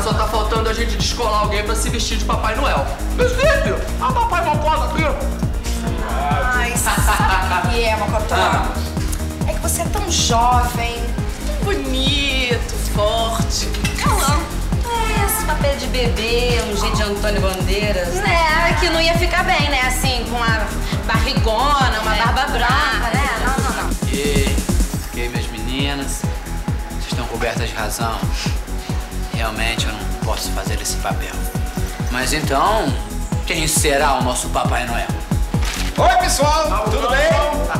só tá faltando a gente descolar alguém pra se vestir de Papai Noel. Decide! A Papai Mocota aqui! Ai, sabe o que é, Mocotó? É que você é tão jovem, tão bonito, forte. Calão. Esse papel de bebê, um jeito de Antônio Bandeiras, né? Que não ia ficar bem, né? Assim, com uma barrigona, uma barba branca, né? Não. E minhas meninas, vocês estão cobertas de razão. Realmente eu não posso fazer esse papel. Mas então, quem será o nosso Papai Noel? Oi, pessoal! Tudo bem?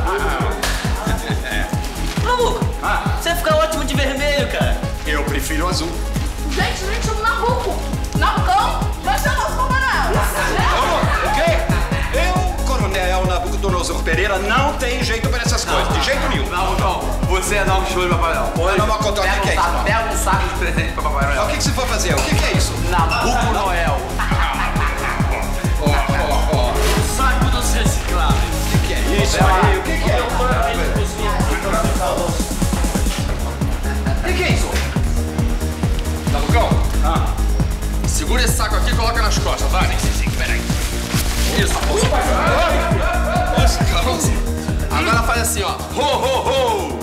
Maluco, você fica ótimo de vermelho, cara. Eu prefiro azul. Gente, o Nabuco. Nabucão vai ser nosso Papai Noel. O quê? Eu, Coronel Nabucodonosor Pereira, não tenho jeito para essas coisas, de jeito nenhum. Não, você não show de Papai Noel. Não, Mocotó, o que é isso? Pega um saco de presente pra Papai Noel. O que você for fazer? O que é isso? Nabuco Noel. Saco dos recicláveis. O que é isso aí? O que é? O que é isso? Nabucão, segura esse saco aqui e coloca nas costas, vai. Peraí. Isso. Nossa, calma. Agora faz assim, ó. Ho, ho, ho.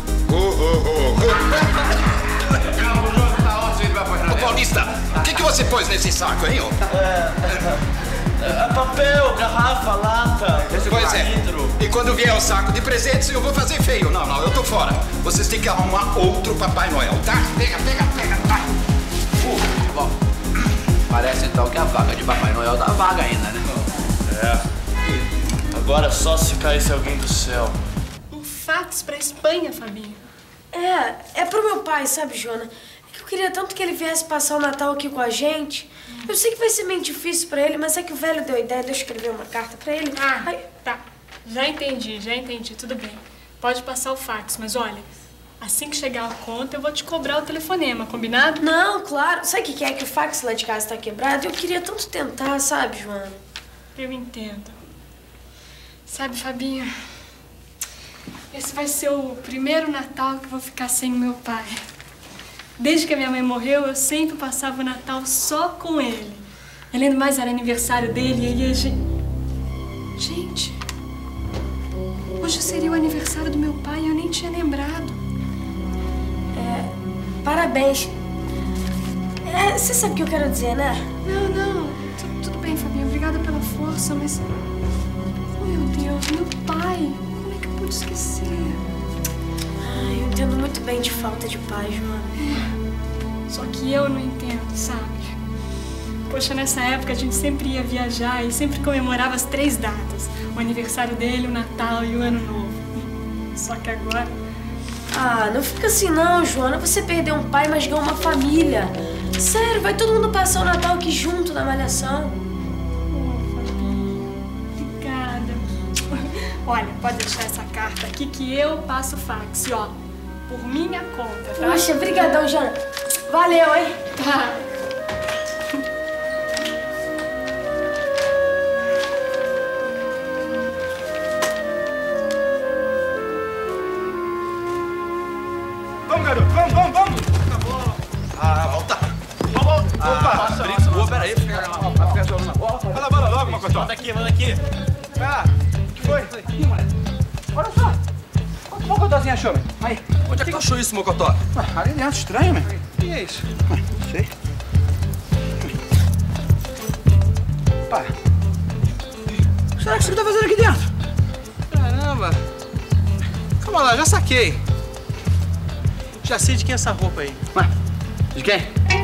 Tá ótimo, ele vai fazer. Ô, Paulista, o que você pôs nesse saco aí, ó? Papel, garrafa, lata, Pois é. vidro. E quando vier o saco de presentes, eu vou fazer feio. Não, eu tô fora. Vocês têm que arrumar outro Papai Noel, tá? Pega, vai. Bom, parece então que a vaga de Papai Noel tá vaga ainda, né? Agora só se caísse alguém do céu. Um fax pra Espanha, Fabinho. É pro meu pai, sabe, Joana? É que eu queria tanto que ele viesse passar o Natal aqui com a gente. Eu sei que vai ser meio difícil pra ele, mas é que o velho deu a ideia de eu escrever uma carta pra ele. Tá. Já entendi, tudo bem. Pode passar o fax, mas olha, assim que chegar a conta, eu vou te cobrar o telefonema, combinado? Não, claro. Sabe o que é? Que o fax lá de casa tá quebrado e eu queria tanto tentar, sabe, Joana? Eu entendo. Sabe, Fabinho, esse vai ser o primeiro Natal que eu vou ficar sem o meu pai. Desde que a minha mãe morreu, eu sempre passava o Natal só com ele. Além do mais, era aniversário dele e aí a gente... Gente, hoje seria o aniversário do meu pai e eu nem tinha lembrado. Parabéns. Você sabe o que eu quero dizer, né? Não. Tudo bem, Fabinho. Obrigada pela força, mas... Oh, meu Deus, meu pai. Como é que eu pude esquecer? Eu entendo muito bem de falta de pai, Joana. Só que eu não entendo, sabe? Poxa, nessa época a gente sempre ia viajar e sempre comemorava as 3 datas. O aniversário dele, o Natal e o Ano Novo. Só que agora... Não fica assim não, Joana. Você perdeu um pai, mas ganhou uma família. Sério, vai todo mundo passar o Natal aqui junto na Malhação. Fabinho, obrigada. Olha, pode deixar essa carta aqui que eu passo o fax, ó. Por minha conta, tá? Poxa, brigadão, Joana. Valeu, hein? Tá. Vamos, garoto, vamos! Acabou. Volta. Vamos. Opa, peraí. Vai lá logo, Mocotó. Manda aqui. O que foi? Olha só. O que o Mocotózinho achou, meu? Aí. Onde é que tu achou isso, Mocotó? Ali dentro, estranho, meu. O que é isso? Não sei. Pá. O que será que você tá fazendo aqui dentro? Caramba. Calma lá, já saquei. Já sei de quem é essa roupa aí. De quem?